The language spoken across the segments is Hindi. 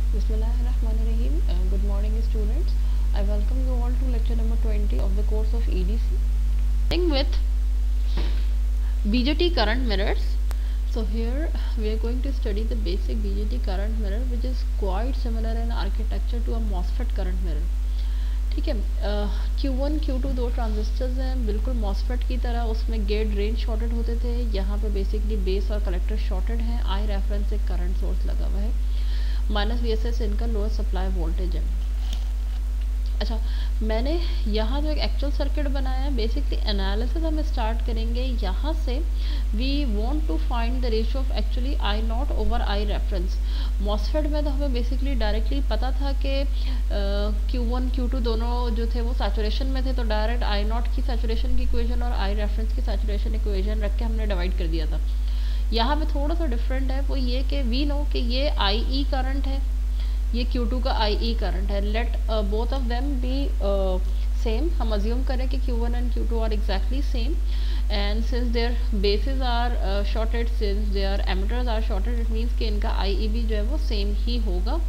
Bismillahirrahmanirrahim. Good morning, students. I welcome you all to lecture number 20 of the course of EDC. Starting with BJT current mirrors. So here we are going to study the basic BJT current mirror, which is quite similar in architecture to a MOSFET current mirror. ठीक है, Q1 Q2 दो ट्रांजिस्टर्स हैं, बिल्कुल MOSFET की तरह. उसमें गेट ड्रेन शॉर्टेड होते थे. यहाँ पे बेसिकली बेस और कलेक्टर शॉर्टेड हैं. आई रेफरेंस एक करंट सोर्स लगा हुआ है. -VSS इनका लोअर सप्लाई वोल्टेज है. अच्छा, मैंने यहाँ जो एक एक्चुअल सर्किट बनाया है, बेसिकली एनालिसिस हम स्टार्ट करेंगे यहाँ से. We want to find the ratio of actually I not over I reference. MOSFET में तो हमें बेसिकली डायरेक्टली पता था कि Q1 Q2 दोनों जो थे वो सैचुरेशन में थे, तो डायरेक्ट आई नॉट की सैचुरेशन की इक्वेशन और आई रेफरेंस की सैचुरेशन इक्वेशन रख के हमने डिवाइड कर दिया था. यहाँ पे थोड़ा सा डिफरेंट है, वो ये कि वी नो कि ये आई करंट है, ये Q2 का आई करंट है. Let both of them be same. हम अज्यूम करें कि Q1 and Q2 are exactly same, and since their bases are shorted, since their emitters are shorted, it means कि इनका आई भी जो है वो सेम ही होगा.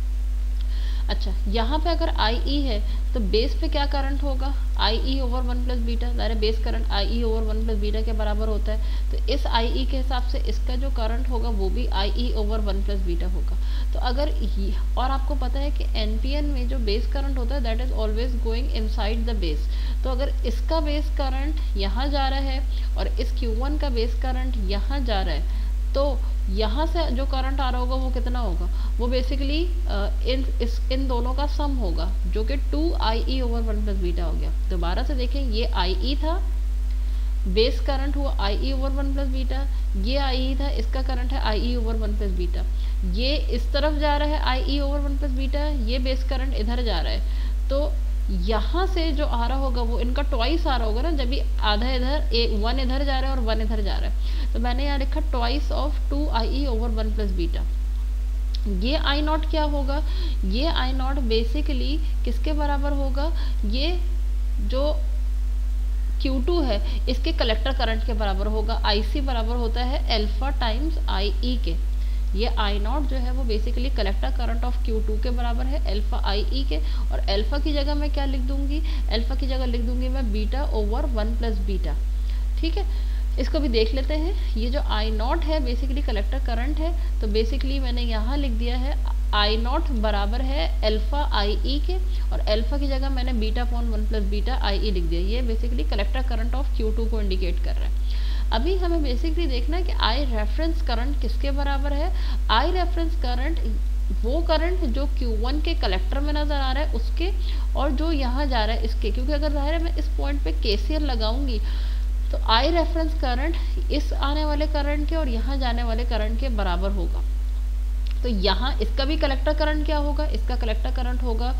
अच्छा, यहाँ पे अगर आई है तो बेस पे क्या करंट होगा? I over 1 plus beta. ज़ाहिर base current I over 1 plus beta के बराबर होता है, तो इस आई के हिसाब से इसका जो करंट होगा वो भी आई ओवर 1 प्लस बीटा होगा. तो अगर और आपको पता है कि एनपीएन में जो बेस करंट होता है that is always going inside the base. तो अगर इसका बेस करंट यहाँ जा रहा है और इस Q1 का बेस करंट यहाँ जा रहा है, तो यहाँ से जो करंट आ रहा होगा वो कितना होगा? वो बेसिकली इन दोनों का सम होगा, जो कि 2IE ओवर 1 प्लस बीटा हो गया. दोबारा से देखें, ये IE था, बेस करंट हुआ IE ओवर 1 प्लस बीटा. ये IE था, इसका करंट है IE ओवर 1 प्लस बीटा. ये इस तरफ जा रहा है IE ओवर 1 प्लस बीटा, ये बेस करंट इधर जा रहा है. तो यहाँ से जो आ रहा होगा वो इनका ट्वाइस आ रहा होगा ना, जब भी आधा इधर 1 इधर जा रहा है और 1 इधर जा रहा है. तो मैंने यहाँ लिखा twice of 2IE over 1 plus beta. ये आई नॉट क्या होगा? ये आई नॉट बेसिकली किसके बराबर होगा? ये जो Q2 है इसके कलेक्टर करंट के बराबर होगा. IC बराबर होता है अल्फा टाइम्स IE के. ये आई नॉट जो है वो basically collector current of Q2 के बराबर है अल्फा IE के. और अल्फा की जगह मैं क्या लिख दूंगी? अल्फा की जगह लिख दूंगी मैं बीटा ओवर 1 प्लस बीटा. ठीक है, इसको भी देख लेते हैं. ये जो आई नॉट है बेसिकली कलेक्टर करंट है, तो बेसिकली मैंने यहाँ लिख दिया है आई नॉट बराबर है अल्फा IE के, और अल्फा की जगह मैंने beta upon 1 plus beta IE लिख दिया. ये basically collector current of Q2 को इंडिकेट कर रहा है. अभी हमें बेसिकली देखना है कि आई रेफरेंस करंट किसके बराबर है. आई रेफरेंस करंट वो करंट जो Q1 के कलेक्टर में नज़र आ रहा है उसके, और जो यहाँ जा रहा है इसके. क्योंकि अगर ज़ाहिर है मैं इस पॉइंट पे KCL लगाऊंगी तो आई रेफरेंस करंट इस आने वाले करंट के और यहाँ जाने वाले करंट के बराबर होगा. तो यहाँ इसका भी कलेक्टर करंट क्या होगा? इसका कलेक्टर करंट होगा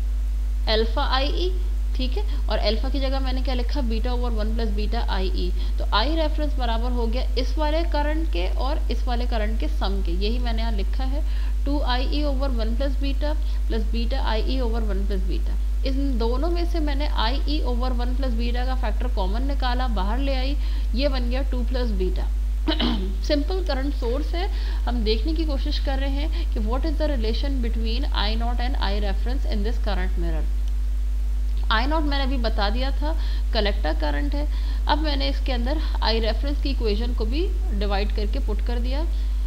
अल्फा IE. ठीक है, और अल्फा की जगह मैंने क्या लिखा? Beta over 1 plus beta IE. तो आई रेफरेंस बराबर हो गया इस वाले करंट के और इस वाले करंट के सम के. यही मैंने यहाँ लिखा है 2IE over 1 plus beta IE over 1 plus beta. इन दोनों में से मैंने IE ओवर 1 प्लस बीटा का फैक्टर कॉमन निकाला, बाहर ले आई, ये बन गया 2 plus beta. Simple current source है. हम देखने की कोशिश कर रहे हैं कि what is the relation between I not and I reference in this current mirror. I not मैंने अभी बता दिया था कलेक्टर करंट है. अब मैंने इसके अंदर आई रेफरेंस की इक्वेशन को भी डिवाइड करके पुट कर दिया.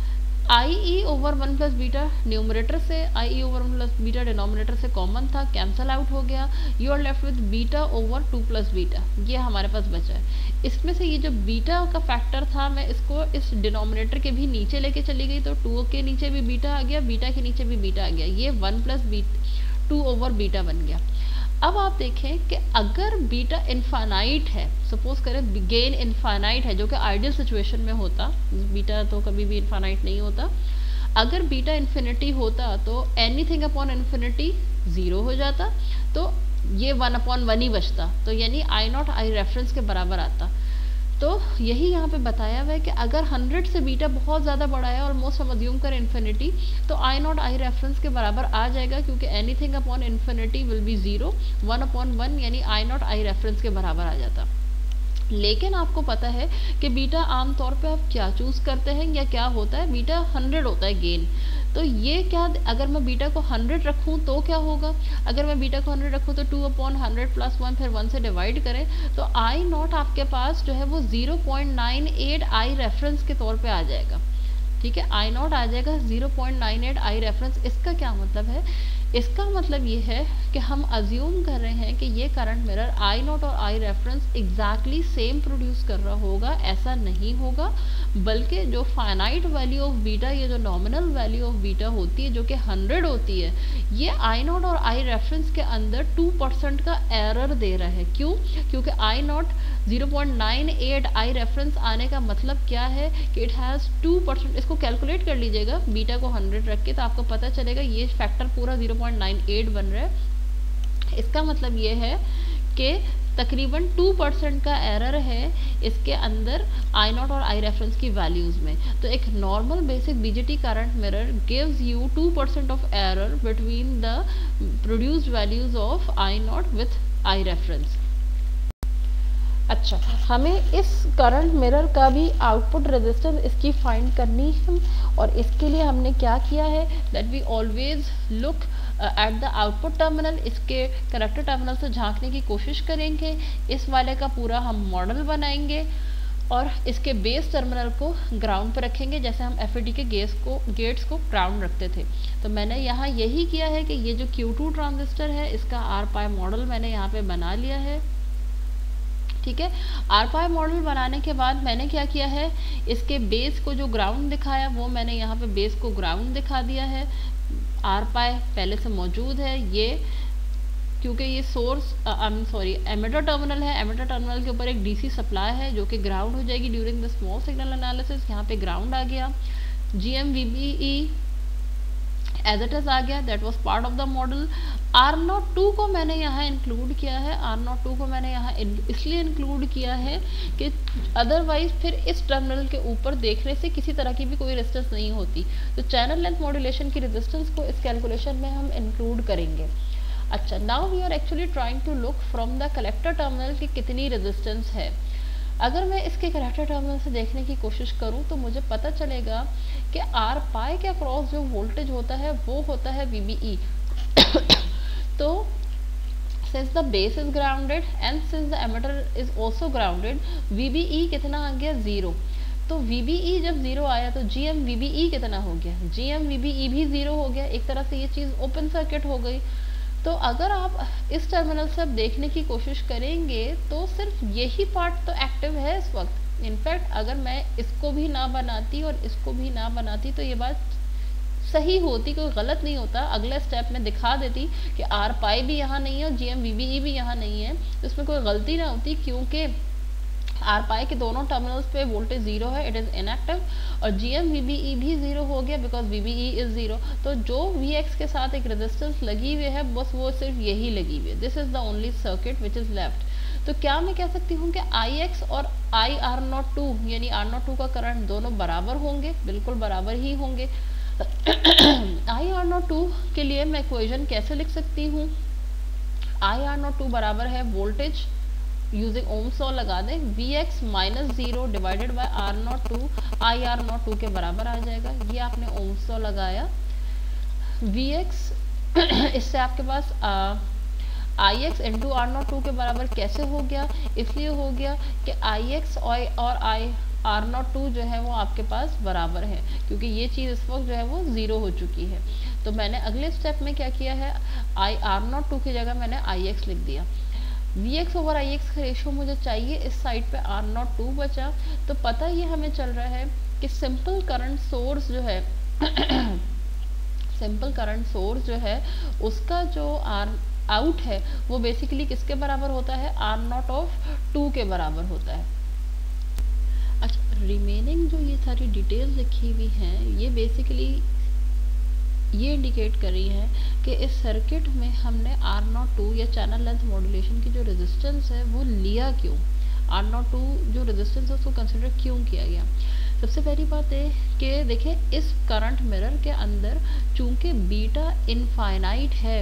IE over 1 plus beta numerator से, IE over 1 plus beta denominator से कॉमन था, कैंसल आउट हो गया. You are left with beta over 2 plus beta. ये हमारे पास बचा है. इसमें से ये जो बीटा का फैक्टर था मैं इसको इस डिनोमिनेटर के भी नीचे लेके चली गई, तो 2 के नीचे भी बीटा आ गया, बीटा के नीचे भी बीटा आ गया. ये 1 प्लस 2 ओवर बीटा बन गया. अब आप देखें कि अगर बीटा इनफाइनाइट है, सपोज करें गेन इनफाइनाइट है, जो कि आइडियल सिचुएशन में होता, बीटा तो कभी भी इनफाइनाइट नहीं होता. अगर बीटा इन्फिनिटी होता तो एनीथिंग अपॉन इन्फिनिटी 0 हो जाता, तो ये 1 अपॉन 1 ही बचता. तो यानी आई नॉट आई रेफरेंस के बराबर आता. तो यही यहाँ पे बताया हुआ है कि अगर 100 से बीटा बहुत ज़्यादा बड़ा है, ऑलमोस्ट हम अज्यूम करें इन्फिनिटी, तो आई नॉट आई रेफरेंस के बराबर आ जाएगा, क्योंकि anything upon infinity will be 0. 1 upon 1 यानी आई नॉट आई रेफरेंस के बराबर आ जाता. लेकिन आपको पता है कि बीटा आमतौर पे आप क्या चूज़ करते हैं या क्या होता है, बीटा 100 होता है गेन। तो ये क्या, अगर मैं बीटा को 100 रखूं तो क्या होगा, अगर मैं बीटा को 100 रखूं तो 2/100 प्लस 1, फिर 1 से डिवाइड करें तो आई नॉट आपके पास जो है वो 0.98 आई रेफरेंस के तौर पे आ जाएगा। ठीक है, आई नॉट आ जाएगा 0.98 आई रेफरेंस। इसका क्या मतलब है, इसका मतलब ये है कि हम अज्यूम कर रहे हैं कि ये करंट मिरर आई नॉट और I reference exactly same produce कर रहा होगा। ऐसा नहीं होगा, बल्कि जो फाइनाइट वैल्यू ऑफ बीटा, ये जो नॉमिनल वैल्यू ऑफ बीटा होती है जो कि 100 होती है, ये आई नॉट और आई रेफरेंस के अंदर 2% का एरर दे रहा है। क्यों, क्योंकि आई नॉट 0.98 आई रेफरेंस आने का मतलब क्या है कि इट हैज़ 2%। इसको कैलकुलेट कर लीजिएगा बीटा को 100 रख के, तो आपको पता चलेगा ये फैक्टर पूरा 0.98 बन रहा है। इसका मतलब ये है कि तकरीबन 2% का एरर है इसके अंदर आई नॉट और आई रेफरेंस की वैल्यूज़ में। तो एक normal basic BJT current mirror gives you 2% of error between the produced values of I not with I reference. अच्छा, हमें इस करंट मिरर का भी आउटपुट रेजिस्टेंस इसकी फाइंड करनी है, और इसके लिए हमने क्या किया है, that we always look at the output terminal. इसके कलेक्टर टर्मिनल से झांकने की कोशिश करेंगे। इस वाले का पूरा हम मॉडल बनाएंगे और इसके बेस टर्मिनल को ग्राउंड पर रखेंगे, जैसे हम एफईडी के गेट्स को ग्राउंड रखते थे। तो मैंने यहाँ यही किया है कि ये जो Q2 ट्रांजिस्टर है इसका आर पाई मॉडल मैंने यहाँ पे बना लिया है। ठीक है, आर पाई मॉडल बनाने के बाद मैंने क्या किया है, इसके बेस को जो ग्राउंड दिखाया वो मैंने यहाँ पे बेस को ग्राउंड दिखा दिया है। आर पाई पहले से मौजूद है, ये क्योंकि ये सोर्स एमिटर टर्मिनल है, एमिटर टर्मिनल के ऊपर एक डीसी सप्लाई है जो कि ग्राउंड हो जाएगी during the small signal analysis. यहाँ पे ग्राउंड आ गया, GMVBE एज इट इज आ गया, that was part of the model. R02 को मैंने यहाँ इंक्लूड किया है, R02 को मैंने यहाँ इसलिए इंक्लूड किया है कि अदरवाइज फिर इस टर्मिनल के ऊपर देखने से किसी तरह की भी कोई रेजिस्टेंस नहीं होती। तो चैनल लेंथ मॉड्यूलेशन की रेजिस्टेंस को इस कैलकुलेशन में हम इंक्लूड करेंगे। अच्छा, now we are actually trying to look from the collector terminal की कितनी रेजिस्टेंस है। अगर मैं इसके कलेक्टर टर्मिनल से देखने की कोशिश करूं तो मुझे पता चलेगा कि आर पाई के अक्रॉस जो वोल्टेज होता है वो होता है VBE। तो since the base is grounded and since the emitter is also grounded, VBE कितना आ गया, 0। तो VBE जब 0 आया तो GMVBE कितना हो गया, GMVBE भी 0 हो गया। एक तरह से ये चीज़ ओपन सर्किट हो गई। तो अगर आप इस टर्मिनल से अब देखने की कोशिश करेंगे तो सिर्फ यही पार्ट तो एक्टिव है इस वक्त। इनफैक्ट अगर मैं इसको भी ना बनाती और इसको भी ना बनाती तो ये बात सही होती, कोई गलत नहीं होता। अगले स्टेप में दिखा देती कि आर पाई भी यहाँ नहीं है और GMVBE भी यहाँ नहीं है, तो इसमें कोई गलती ना होती, क्योंकि आर पाई के दोनों टर्मिनल्स पे वोल्टेज 0 है, इट इज़ इनएक्टिव, और GMVBE भी 0 हो गया बिकॉज VBE इज 0। तो जो Vx के साथ एक रेजिस्टेंस लगी हुई है बस वो सिर्फ यही लगी हुई है। This is the only circuit which is left. तो क्या मैं कह सकती हूँ कि Ix और IR02 यानी R02 का करंट दोनों बराबर होंगे, बिल्कुल बराबर ही होंगे। IR02 के लिए मैं इक्वेशन कैसे लिख सकती हूँ, IR02 बराबर है वोल्टेज यूजिंग ओम्स लॉ लगा दें, Vx minus 0 divided by R02 IR02 के बराबर आ जाएगा। ये आपने ओम्स लॉ लगाया, Vx इससे आपके पास Ix इंटू R02 के बराबर कैसे हो गया, इसलिए हो गया कि Ix और R02 जो है वो आपके पास बराबर है, क्योंकि ये चीज़ इस वक्त जो है वो 0 हो चुकी है। तो मैंने अगले स्टेप में क्या किया है, R02 की जगह मैंने Ix लिख दिया। Vx ओवर Ix का रेशो मुझे चाहिए, इस साइड पे R02 बचा। तो पता ये हमें चल रहा है कि सिंपल करंट सोर्स जो है सिंपल करंट सोर्स जो है उसका जो R आउट है वो बेसिकली किसके बराबर होता है, R0 ऑफ 2 के बराबर होता है। अच्छा, रिमेनिंग जो ये सारी डिटेल्स लिखी हुई हैं ये बेसिकली ये इंडिकेट कर रही है कि इस सर्किट में हमने R02 या चैनल लेंथ मॉड्यूलेशन की जो रेजिस्टेंस है वो लिया क्यों, R02 जो रेजिस्टेंस है उसको कंसिडर क्यों किया गया। सबसे पहली बात है कि देखें इस करंट मिरर के अंदर चूंकि बीटा इनफाइनाइट है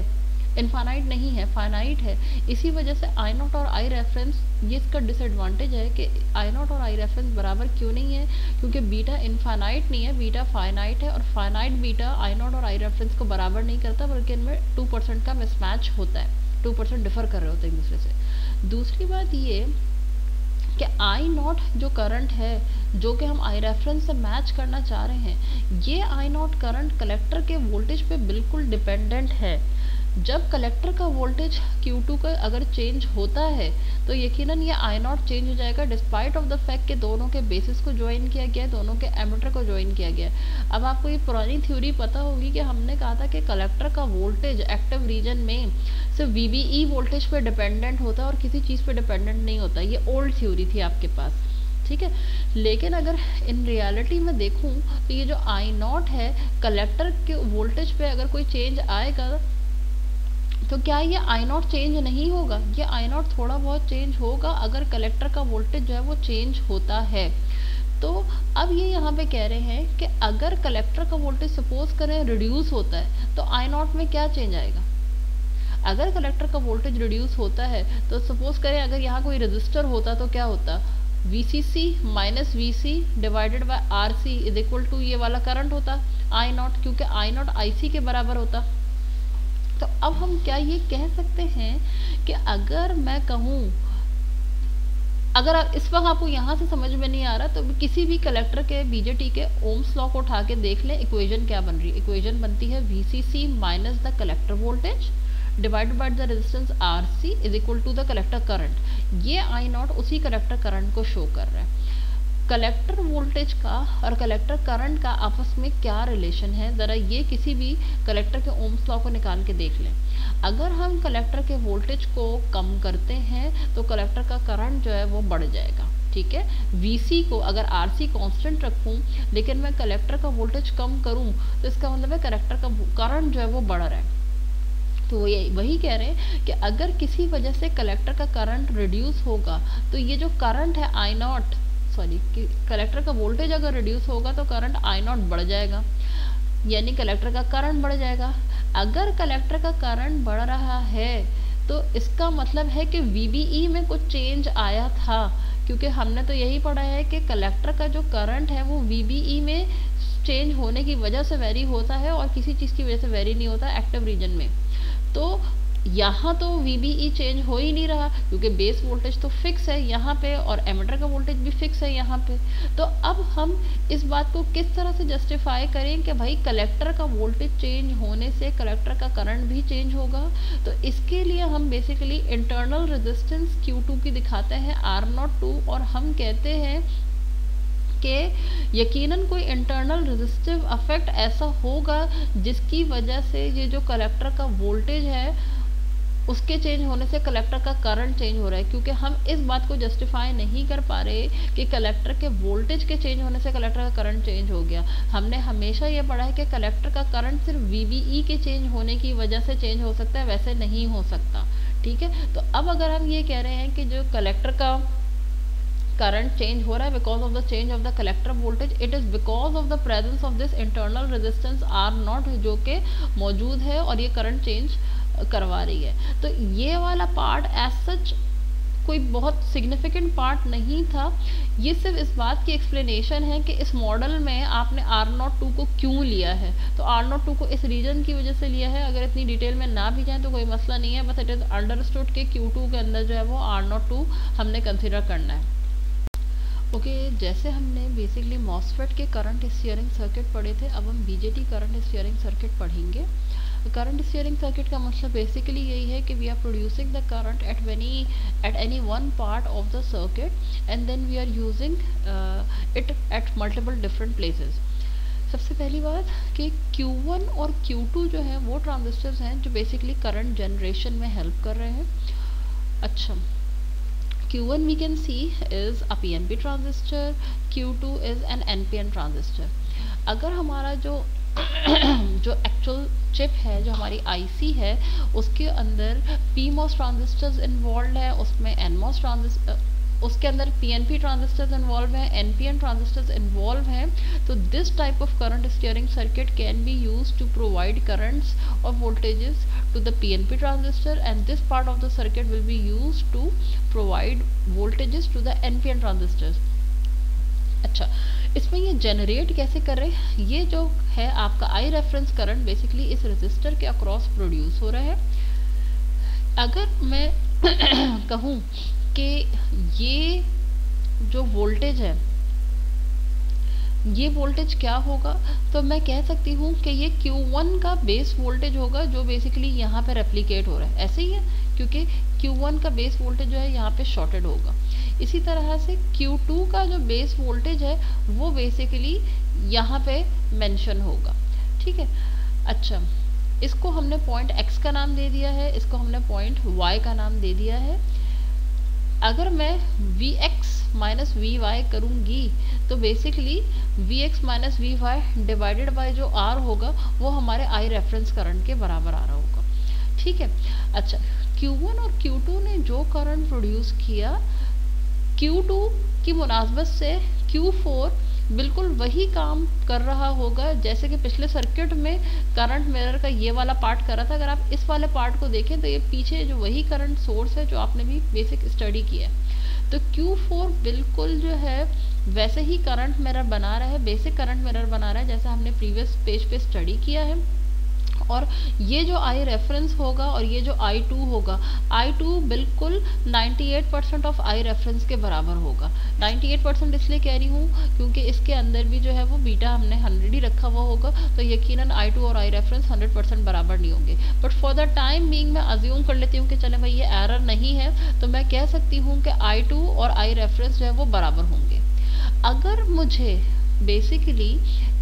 इनफाइनाइट नहीं है, फाइनाइट है। इसी वजह से आई नॉट और आई रेफरेंस, ये इसका डिसएडवांटेज है कि आई नॉट और आई रेफरेंस बराबर क्यों नहीं है, क्योंकि बीटा इनफाइनाइट नहीं है, बीटा फाइनाइट है, और फाइनाइट बीटा आई नॉट और आई रेफरेंस को बराबर नहीं करता, बल्कि इनमें 2% का मिसमैच होता है, 2% डिफर कर रहे होते हैं एक दूसरे से। दूसरी बात ये कि आई नॉट जो करंट है, जो कि हम आई रेफरेंस से मैच करना चाह रहे हैं, ये आई नॉट करंट कलेक्टर के वोल्टेज पे बिल्कुल डिपेंडेंट है। जब कलेक्टर का वोल्टेज Q2 का अगर चेंज होता है तो यकीनन ये आई नॉट चेंज हो जाएगा, डिस्पाइट ऑफ द फैक्ट कि दोनों के बेसिस को ज्वाइन किया गया है, दोनों के एमीटर को ज्वाइन किया गया है। अब आपको ये पुरानी थ्योरी पता होगी कि हमने कहा था कि कलेक्टर का वोल्टेज एक्टिव रीजन में सिर्फ VBE वोल्टेज पे डिपेंडेंट होता है और किसी चीज़ पे डिपेंडेंट नहीं होता। ये ओल्ड थ्योरी थी आपके पास, ठीक है। लेकिन अगर इन रियलिटी में देखूं तो ये जो आई नॉट है, कलेक्टर के वोल्टेज पे अगर कोई चेंज आएगा तो क्या ये आई नॉट चेंज नहीं होगा? ये आई नॉट थोड़ा बहुत चेंज होगा अगर कलेक्टर का वोल्टेज जो है वो चेंज होता है। तो अब ये यहाँ पे कह रहे हैं कि अगर कलेक्टर का वोल्टेज सपोज करें रिड्यूस होता है तो आई नॉट में क्या चेंज आएगा? अगर कलेक्टर का वोल्टेज रिड्यूस होता है तो सपोज करें अगर यहाँ कोई रजिस्टर होता तो क्या होता? VCC minus VC divided by RC is equal to ये वाला करंट होता आई नॉट, क्योंकि आई नॉट IC के बराबर होता। तो अब हम क्या ये कह सकते हैं कि अगर मैं कहूँ, अगर इस वक्त आपको यहाँ से समझ में नहीं आ रहा तो किसी भी कलेक्टर के BJT के ओम्स लॉ को उठा के देख लें, इक्वेशन क्या बन रही है। इक्वेशन बनती है VCC minus the collector voltage divided by the resistance RC is equal to the collector current. ये आई नॉट उसी कलेक्टर करंट को शो कर रहा है। कलेक्टर वोल्टेज का और कलेक्टर करंट का आपस में क्या रिलेशन है, ज़रा ये किसी भी कलेक्टर के ओम्स लॉ को निकाल के देख लें। अगर हम कलेक्टर के वोल्टेज को कम करते हैं तो कलेक्टर का करंट जो है वो बढ़ जाएगा, ठीक है। VC को अगर RC कांस्टेंट रखूं लेकिन मैं कलेक्टर का वोल्टेज कम करूं तो इसका मतलब है कलेक्टर का करंट जो है वो बढ़ रहा है। तो ये वही कह रहे हैं कि अगर किसी वजह से कलेक्टर का करंट रिड्यूस होगा तो ये जो करंट है आई नॉट, सॉरी कलेक्टर का वोल्टेज अगर रिड्यूस होगा तो करंट आई नॉट बढ़ जाएगा, यानी कलेक्टर का करंट बढ़ जाएगा। अगर कलेक्टर का करंट बढ़ रहा है तो इसका मतलब है कि VBE में कुछ चेंज आया था, क्योंकि हमने तो यही पढ़ा है कि कलेक्टर का जो करंट है वो VBE में चेंज होने की वजह से वेरी होता है और किसी चीज़ की वजह से वेरी नहीं होता एक्टिव रीजन में। तो यहाँ तो VBE चेंज हो ही नहीं रहा क्योंकि बेस वोल्टेज तो फिक्स है यहाँ पे और एमीटर का वोल्टेज भी फिक्स है यहाँ पे। तो अब हम इस बात को किस तरह से जस्टिफाई करें कि भाई कलेक्टर का वोल्टेज चेंज होने से कलेक्टर का करंट भी चेंज होगा? तो इसके लिए हम बेसिकली इंटरनल रेजिस्टेंस Q2 की दिखाते हैं R02 और हम कहते हैं कि यकीनन कोई इंटरनल रेजिस्टिव अफेक्ट ऐसा होगा जिसकी वजह से ये जो कलेक्टर का वोल्टेज है उसके चेंज होने से कलेक्टर का करंट चेंज हो रहा है, क्योंकि हम इस बात को जस्टिफाई नहीं कर पा रहे कि कलेक्टर के वोल्टेज के चेंज होने से कलेक्टर का करंट चेंज हो गया। हमने हमेशा ये पढ़ा है कि कलेक्टर का करंट सिर्फ VBE के चेंज होने की वजह से चेंज हो सकता है, वैसे नहीं हो सकता, ठीक है। तो अब अगर हम ये कह रहे हैं कि जो कलेक्टर का करंट चेंज हो रहा है because of the change of the collector voltage, it is because of the presence of this internal resistance R0 जो कि मौजूद है और ये करंट चेंज करवा रही है। तो ये वाला पार्ट एज सच कोई बहुत सिग्निफिकेंट पार्ट नहीं था, ये सिर्फ इस बात की एक्सप्लेनेशन है कि इस मॉडल में आपने R02 को क्यों लिया है। तो R02 को इस रीजन की वजह से लिया है। अगर इतनी डिटेल में ना भी जाए तो कोई मसला नहीं है, बस इट इज़ अंडरस्टूड कि Q2 के अंदर जो है वो R02 हमने कंसिडर करना है। ओके, जैसे हमने बेसिकली मॉसफेट के करंट स्टीयरिंग सर्किट पढ़े थे, अब हम BJT करंट स्टीयरिंग सर्किट पढ़ेंगे। करंट स्टीयरिंग सर्किट का मतलब बेसिकली यही है कि we are producing the current at any one part of the circuit and then we are using it at multiple different places. सबसे पहली बात कि Q1 और Q2 जो है वो ट्रांजिस्टर्स हैं जो बेसिकली करंट जनरेशन में हेल्प कर रहे हैं। अच्छा, Q1 we can see is a PNP transistor, Q2 is an NPN transistor। अगर हमारा जो एक्चुअल चिप है, जो हमारी IC है, उसके अंदर PMOS ट्रांजिस्टर्स इन्वॉल्व है, उसमें NMOS ट्रांजिस्टर उसके अंदर पीएनपी ट्रांजिस्टर्स इन्वॉल्व हैं, एनपीएन ट्रांजिस्टर्स इन्वॉल्व हैं, तो this type of current steering circuit can be used to provide currents और voltages to the PNP transistor, and this part of the circuit will be used to provide voltages to the NPN transistors. अच्छा, इसमें ये जनरेट कैसे कर रहे हैं? ये जो है आपका आई रेफरेंस करंट बेसिकली इस रेजिस्टर के अक्रॉस प्रोड्यूस हो रहा है। अगर मैं कहूँ कि ये जो वोल्टेज है, ये वोल्टेज क्या होगा, तो मैं कह सकती हूँ कि ये Q1 का बेस वोल्टेज होगा जो बेसिकली यहाँ पे रेप्लिकेट हो रहा है। ऐसे ही है, क्योंकि Q1 का बेस वोल्टेज जो है यहाँ पे शॉर्टेड होगा। इसी तरह से Q2 का जो बेस वोल्टेज है वो बेसिकली यहाँ पे मेंशन होगा। ठीक है, अच्छा, इसको हमने पॉइंट X का नाम दे दिया है, इसको हमने पॉइंट Y का नाम दे दिया है। अगर मैं Vx माइनस Vy करूँगी तो basically Vx minus Vy divided by जो R होगा वो हमारे आई रेफरेंस करंट के बराबर आ रहा होगा। ठीक है, अच्छा, Q1 और Q2 ने जो करंट प्रोड्यूस किया, Q2 की मुनासबत से Q4 बिल्कुल वही काम कर रहा होगा जैसे कि पिछले सर्किट में करंट मिरर का ये वाला पार्ट कर रहा था। अगर आप इस वाले पार्ट को देखें तो ये पीछे जो वही करंट सोर्स है जो आपने भी बेसिक स्टडी किया है, तो Q4 बिल्कुल जो है वैसे ही करंट मिरर बना रहा है, बेसिक करंट मिरर बना रहा है जैसा हमने प्रीवियस पेज पे स्टडी किया है। और ये जो आई रेफरेंस होगा और ये जो I2 होगा, I2 बिल्कुल 98% ऑफ आई रेफरेंस के बराबर होगा। 98% इसलिए कह रही हूँ क्योंकि इसके अंदर भी जो है वो बीटा हमने 100 ही रखा हुआ होगा, तो यकीनन I2 और आई रेफरेंस 100% बराबर नहीं होंगे। But for the time being मैं अज्यूम कर लेती हूँ कि चले भाई ये एरर नहीं है, तो मैं कह सकती हूँ कि I2 और आई रेफरेंस जो है वो बराबर होंगे। अगर मुझे बेसिकली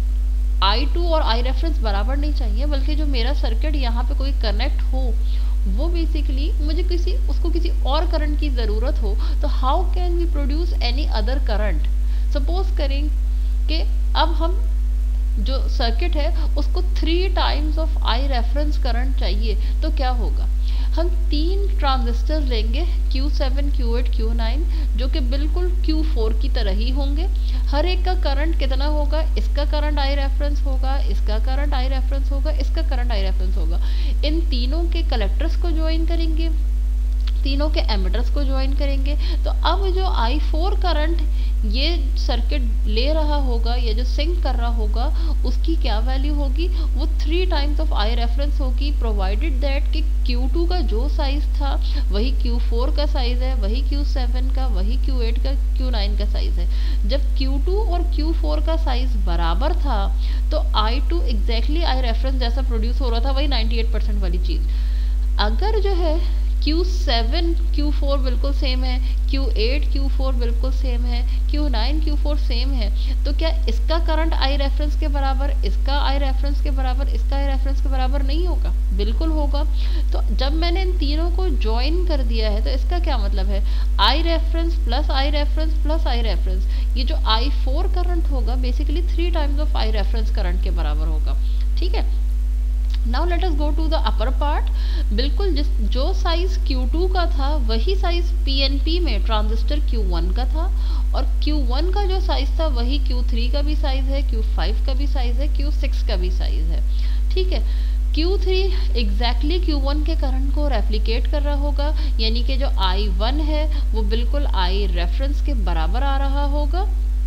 I2 और आई रेफरेंस बराबर नहीं चाहिए, बल्कि जो मेरा सर्किट यहाँ पे कोई कनेक्ट हो वो बेसिकली मुझे उसको किसी और करंट की ज़रूरत हो, तो how can we produce any other current. Suppose करें कि अब हम जो सर्किट है उसको 3 times of I reference current चाहिए, तो क्या होगा, हम 3 ट्रांजिस्टर्स लेंगे Q7, Q8, Q9 जो कि बिल्कुल Q4 की तरह ही होंगे। हर एक का करंट कितना होगा, इसका करंट आई रेफरेंस होगा, इसका करंट आई रेफरेंस होगा, इसका करंट आई रेफरेंस होगा। इन तीनों के कलेक्टर्स को ज्वाइन करेंगे, तीनों के एमिटर्स को ज्वाइन करेंगे, तो अब जो I4 करंट ये सर्किट ले रहा होगा, ये जो सिंक कर रहा होगा, उसकी क्या वैल्यू होगी, वो 3 टाइम्स ऑफ आई रेफरेंस होगी, प्रोवाइडेड दैट कि Q2 का जो साइज था वही Q4 का साइज है, वही Q7 का, वही Q8 का, Q9 का साइज है। जब Q2 और Q4 का साइज बराबर था तो I2 एग्जैक्टली आई रेफरेंस जैसा प्रोड्यूस हो रहा था, वही 98% वाली चीज़। अगर जो है Q7 Q4 बिल्कुल सेम है, Q8 Q4 बिल्कुल सेम है, Q9 Q4 सेम है, तो क्या इसका करंट आई रेफरेंस के बराबर, इसका आई रेफरेंस के बराबर, इसका आई रेफरेंस के बराबर नहीं होगा? बिल्कुल होगा। तो जब मैंने इन तीनों को ज्वाइन कर दिया है तो इसका क्या मतलब है, I reference plus I reference plus I reference, ये जो I4 करंट होगा basically 3 times of I reference current के बराबर होगा। ठीक है, now let us go to the upper part. बिल्कुल जो साइज Q2 का था वही साइज PNP में ट्रांजिस्टर Q1 का था, और Q1 का जो साइज था वही Q3 का भी साइज है, Q5 का भी साइज है, Q6 का भी साइज है। ठीक है, Q3 एग्जैक्टली Q1 के करंट को रेप्लिकेट कर रहा होगा, यानी कि जो I1 है वो बिल्कुल आई रेफरेंस के बराबर आ रहा होगा।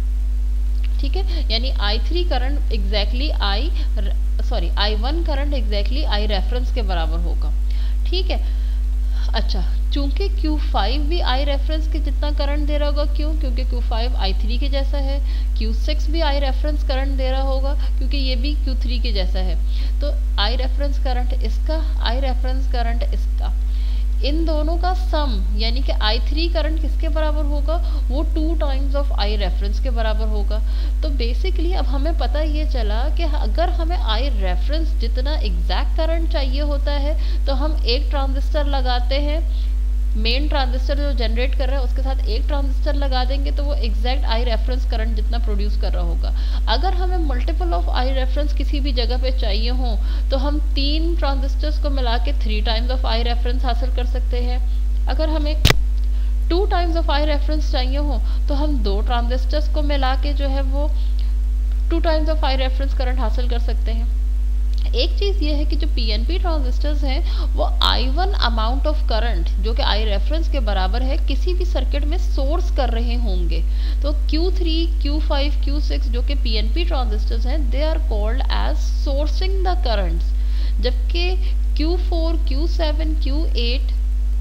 ठीक है, यानी I3 current exactly I1 current exactly I reference के बराबर होगा। ठीक है, अच्छा, चूंकि Q5 भी आई रेफरेंस के जितना करंट दे रहा होगा, क्यों, क्योंकि Q5 I3 के जैसा है, Q6 भी आई रेफरेंस करंट दे रहा होगा क्योंकि ये भी Q3 के जैसा है, तो आई रेफरेंस करंट इसका, आई रेफरेंस करंट इसका, इन दोनों का सम यानी कि I3 करंट किसके बराबर होगा, वो 2 टाइम्स ऑफ आई रेफरेंस के बराबर होगा। तो बेसिकली अब हमें पता ये चला कि अगर हमें आई रेफरेंस जितना एग्जैक्ट करंट चाहिए होता है तो हम एक ट्रांजिस्टर लगाते हैं, मेन ट्रांजिस्टर जो जनरेट कर रहा है उसके साथ एक ट्रांजिस्टर लगा देंगे तो वो एग्जैक्ट आई रेफरेंस करंट जितना प्रोड्यूस कर रहा होगा। अगर हमें मल्टीपल ऑफ आई रेफरेंस किसी भी जगह पे चाहिए हो तो हम 3 ट्रांजिस्टर्स को मिला के 3 टाइम्स ऑफ आई रेफरेंस हासिल कर सकते हैं। अगर हमें 2 टाइम्स ऑफ आई रेफरेंस चाहिए हो तो हम 2 ट्रांजिस्टर्स को मिला के जो है वो 2 times of I reference current हासिल कर सकते हैं। एक चीज़ ये है कि जो पीएनपी ट्रांजिस्टर्स हैं वो I1 अमाउंट ऑफ करंट जो कि आई रेफरेंस के बराबर है किसी भी सर्किट में सोर्स कर रहे होंगे। तो Q3, Q5, Q6 जो कि पीएनपी ट्रांजिस्टर्स हैं they are called as sourcing the currents, जबकि Q4, Q7, Q8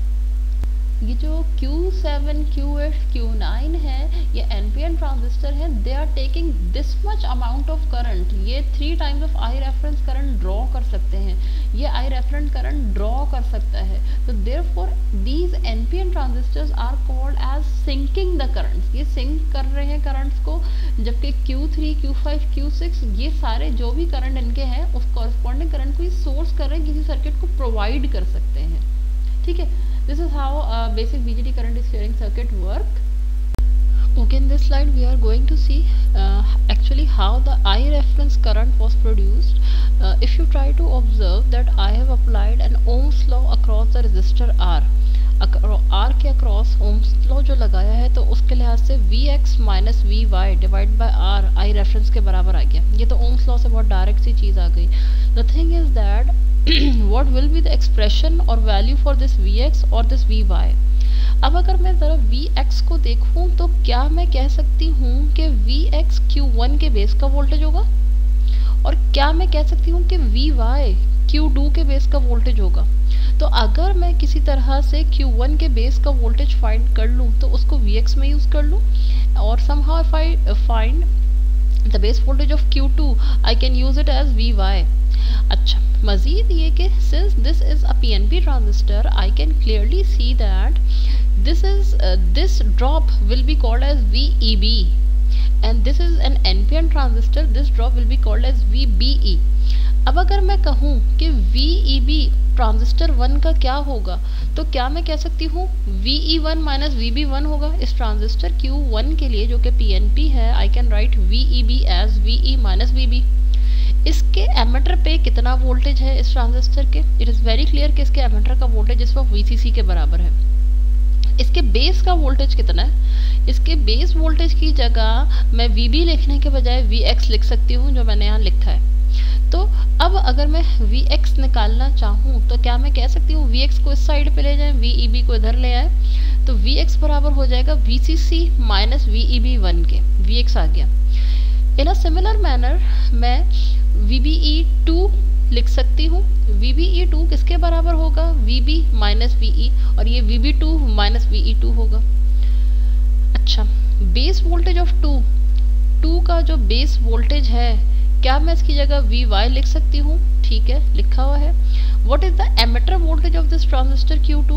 ये जो Q7, Q8, Q9 है ये एनपीएन ट्रांजिस्टर हैं, they are taking this much amount of current, ये 3 times of I reference current draw कर सकते हैं, ये आई रेफरेंस करंट ड्रॉ कर सकता है। तो therefore these NPN transistors are called as sinking the currents, ये सिंक कर रहे हैं करंट्स को, जबकि Q3, Q5, Q6 ये सारे जो भी करंट इनके हैं उस कॉरस्पॉन्डिंग करंट को ये सोर्स कर रहे हैं, किसी सर्किट को प्रोवाइड कर सकते हैं। ठीक है, this is how basic BJT current steering circuit work. Okay, in this slide we are going to see actually how the I reference current was produced. If you try to observe that I have applied an Ohm's law across the resistor R. R के अक्रॉस ओम्स लॉ जो लगाया है तो उसके लिहाज से Vx minus Vy divide by R I reference के बराबर आ गया। ये तो ओम्स लॉ से बहुत डायरेक्ट सी चीज़ आ गई। The thing is that what will be the expression or value for this Vx or this Vy। अब अगर मैं ज़रा Vx को देखूं तो क्या मैं कह सकती हूँ कि Vx Q1 के बेस का वोल्टेज होगा, और क्या मैं कह सकती हूँ कि Vy Q2 के बेस का वोल्टेज होगा। तो अगर मैं किसी तरह से Q1 के बेस का वोल्टेज फाइंड कर लूँ तो उसको Vx में यूज़ कर लूँ, और somehow if I find the base voltage of Q2 I can use it as Vy। अच्छा, मज़ीद ये कि since this is a PNP transistor I can clearly see that this drop will be called as VEB, and this is an NPN transistor, this drop will be called as VBE। अब अगर मैं कहूँ कि VEB ट्रांजिस्टर 1 का क्या होगा तो क्या मैं कह सकती हूँ VE1 माइनस VB1 होगा। इस ट्रांजिस्टर Q1 के लिए जो कि PNP है I can write VEB as VE minus VB। इसके एमीटर पे कितना वोल्टेज है इस ट्रांजिस्टर के, इट इज़ वेरी क्लियर कि इसके एमीटर का वोल्टेज इस वक्त VCC के बराबर है। इसके बेस का वोल्टेज कितना है, इसके बेस वोल्टेज की जगह मैं VB लिखने के बजाय Vx लिख सकती हूँ जो मैंने यहाँ लिखा है। तो अब अगर मैं Vx निकालना चाहूँ तो क्या मैं कह सकती हूँ Vx को इस साइड पे ले जाएं, VEB को इधर ले आए, तो Vx बराबर हो जाएगा VCC माइनस VEB1 के, Vx आ गया। इन अ सिमिलर मैनर मैं VBE2 लिख सकती हूँ। VBE2 किसके बराबर होगा, VB माइनस VE, और ये VB2 माइनस VE2 होगा। अच्छा, बेस वोल्टेज ऑफ 2 का जो बेस वोल्टेज है क्या मैं इसकी जगह Vy लिख सकती हूँ, ठीक है लिखा हुआ है। What is the emitter voltage of this transistor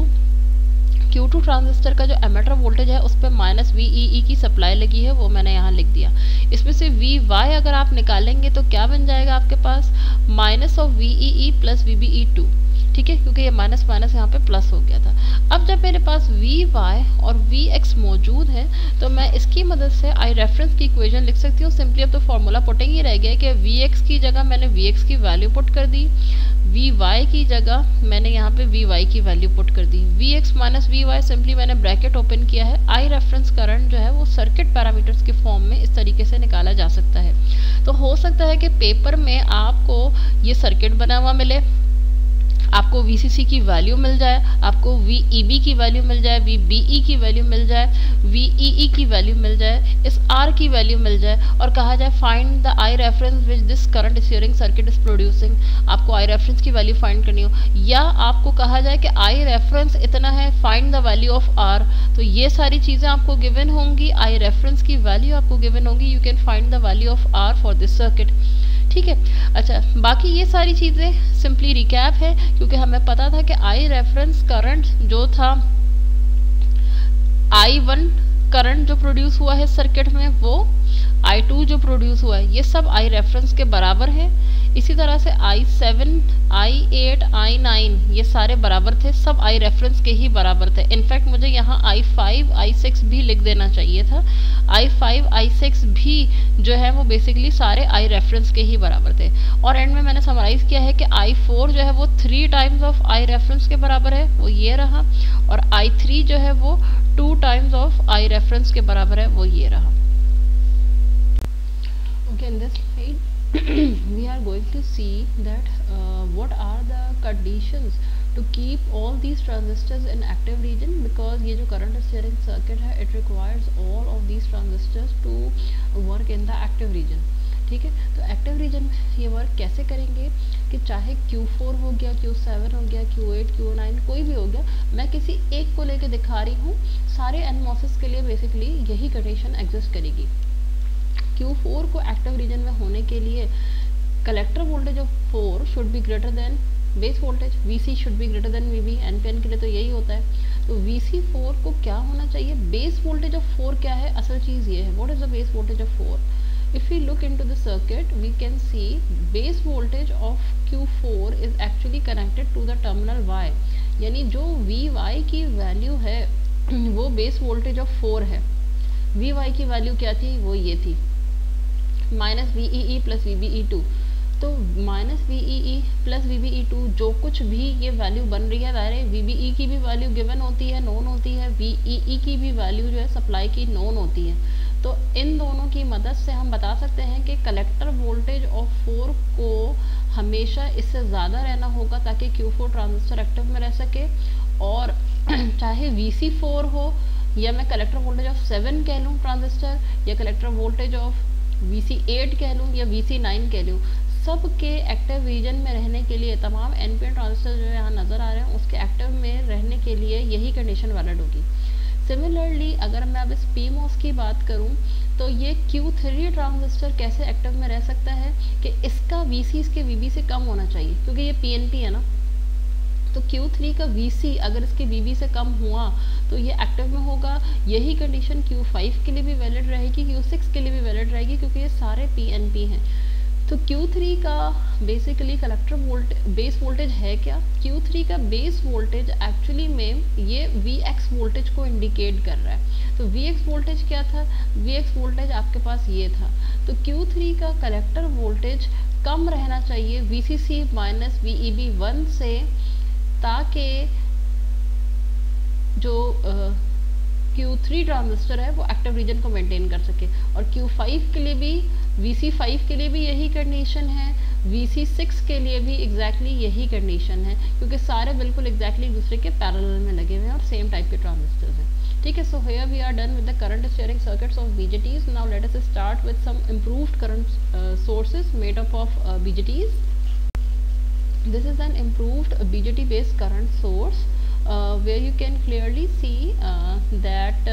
Q2 transistor का जो एमीटर वोल्टेज है उस पर माइनस VEE की सप्लाई लगी है, वो मैंने यहाँ लिख दिया। इसमें से Vy अगर आप निकालेंगे तो क्या बन जाएगा आपके पास, minus of VEE plus VBE2, ठीक है, क्योंकि ये माइनस माइनस यहाँ पे प्लस हो गया था। अब जब मेरे पास Vy और Vx मौजूद है तो मैं इसकी मदद से आई रेफरेंस की इक्वेशन लिख सकती हूँ। सिंपली अब तो फॉर्मूला पुटिंग ही रह गया कि Vx की जगह मैंने Vx की वैल्यू पुट कर दी, Vy की जगह मैंने यहाँ पे Vy की वैल्यू पुट कर दी। Vx माइनस Vy सिंपली मैंने ब्रैकेट ओपन किया है। आई रेफरेंस करंट जो है वो सर्किट पैरामीटर्स के फॉर्म में इस तरीके से निकाला जा सकता है। तो हो सकता है कि पेपर में आपको ये सर्किट बना हुआ मिले, आपको VCC की वैल्यू मिल जाए, आपको VEB की वैल्यू मिल जाए, VBE की वैल्यू मिल जाए, VEE की वैल्यू मिल जाए, इस R की वैल्यू मिल जाए, और कहा जाए find the I reference which this current steering circuit is producing. आपको आई रेफरेंस की वैल्यू फाइंड करनी हो, या आपको कहा जाए कि आई रेफरेंस इतना है, find the value of R। तो ये सारी चीज़ें आपको गिवन होंगी, आई रेफरेंस की वैल्यू आपको गिवन होगी, you can find the value of R for this circuit, ठीक है। अच्छा, बाकी ये सारी चीज़ें सिंपली रिकैप है, क्योंकि हमें पता था कि आई रेफरेंस करंट जो था, I1 करंट जो प्रोड्यूस हुआ है सर्किट में वो I2 जो प्रोड्यूस हुआ है ये सब आई रेफरेंस के बराबर है। इसी तरह से I7, I8, I9 ये सारे बराबर थे, सब आई रेफरेंस के ही बराबर थे। इनफैक्ट मुझे यहाँ I5, I6 भी लिख देना चाहिए था। I5, I6 भी जो है वो बेसिकली सारे आई रेफरेंस के ही बराबर थे। और एंड में मैंने समराइज किया है कि I4 जो है वो 3 टाइम्स ऑफ आई रेफरेंस के बराबर है, वो ये रहा, और I3 जो है वो 2 टाइम्स ऑफ आई रेफरेंस के बराबर है, वो ये रहा। Okay, in this slide we are going to see that what are the conditions to keep all these transistors in active region, because ये जो current steering circuit है it requires all of these transistors to work in the active region। ठीक है, तो एक्टिव रीजन में ये वर्क कैसे करेंगे कि चाहे Q4 हो गया, Q7 हो गया, Q8, Q9 कोई भी हो गया, मैं किसी एक को लेके दिखा रही हूँ, सारे NMOSes के लिए बेसिकली यही कंडीशन एग्जिस्ट करेगी। Q4 को एक्टिव रीजन में होने के लिए collector voltage of 4 should be greater than base voltage, VC should be greater than VB, NPN के लिए तो यही होता है। तो VC4 को क्या होना चाहिए, बेस वोल्टेज ऑफ 4 क्या है, असल चीज़ ये है, what is the base voltage of 4। If we look into the circuit, we can see base voltage of Q4 is actually connected to the terminal Y, यानी जो VY की वैल्यू है वो बेस वोल्टेज ऑफ 4 है। VY की वैल्यू क्या थी, वो ये थी माइनस VEE प्लस VBE2। तो माइनस VEE प्लस VBE2 जो कुछ भी ये वैल्यू बन रही है, अरे VBE की भी वैल्यू गिवन होती है, नोन होती है, VEE की भी वैल्यू जो है सप्लाई की नोन होती है। तो इन दोनों की मदद से हम बता सकते हैं कि कलेक्टर वोल्टेज ऑफ 4 को हमेशा इससे ज़्यादा रहना होगा ताकि Q4 ट्रांजिस्टर एक्टिव में रह सके। और चाहे VC4 हो या मैं कलेक्टर वोल्टेज ऑफ 7 कह लूँ ट्रांजिस्टर, या कलेक्टर वोल्टेज ऑफ VC8 कह लूँ या VC9 कह लूँ, सब के एक्टिव रीजन में रहने के लिए तमाम NPN ट्रांजिस्टर जो यहाँ नज़र आ रहे हैं उसके एक्टिव में रहने के लिए यही कंडीशन वैलिड होगी। सिमिलरली अगर मैं अब इस PMOS की बात करूं तो ये Q3 ट्रांजिस्टर कैसे एक्टिव में रह सकता है कि इसका VC इसके VB से कम होना चाहिए, क्योंकि ये PNP है ना। तो Q3 का VC अगर इसके VB से कम हुआ तो ये एक्टिव में होगा। यही कंडीशन Q5 के लिए भी वैलिड रहेगी, Q6 के लिए भी वैलिड रहेगी, क्योंकि ये सारे PNP हैं। तो Q3 का बेसिकली कलेक्टर बेस वोल्टेज है क्या, Q3 का बेस वोल्टेज एक्चुअली में ये Vx वोल्टेज को इंडिकेट कर रहा है। तो Vx वोल्टेज क्या था, Vx वोल्टेज आपके पास ये था। तो Q3 का कलेक्टर वोल्टेज कम रहना चाहिए VCC माइनस VEB1 से, ताकि जो Q3 ट्रांजिस्टर है वो एक्टिव रीजन को मेंटेन कर सके। और Q5 के लिए भी, VC5 के लिए भी यही कंडीशन है, VC6 के लिए भी एग्जैक्टली यही कंडीशन है, क्योंकि सारे बिल्कुल एग्जैक्टली एक दूसरे के पैरेलल में लगे हुए हैं और सेम टाइप के ट्रांजिस्टर्स हैं। ठीक है, so here we are done with the current steering circuits of BJTs। Now let us start with some improved current sources made up of BJTs। This is an improved BJT based current source where you can clearly see that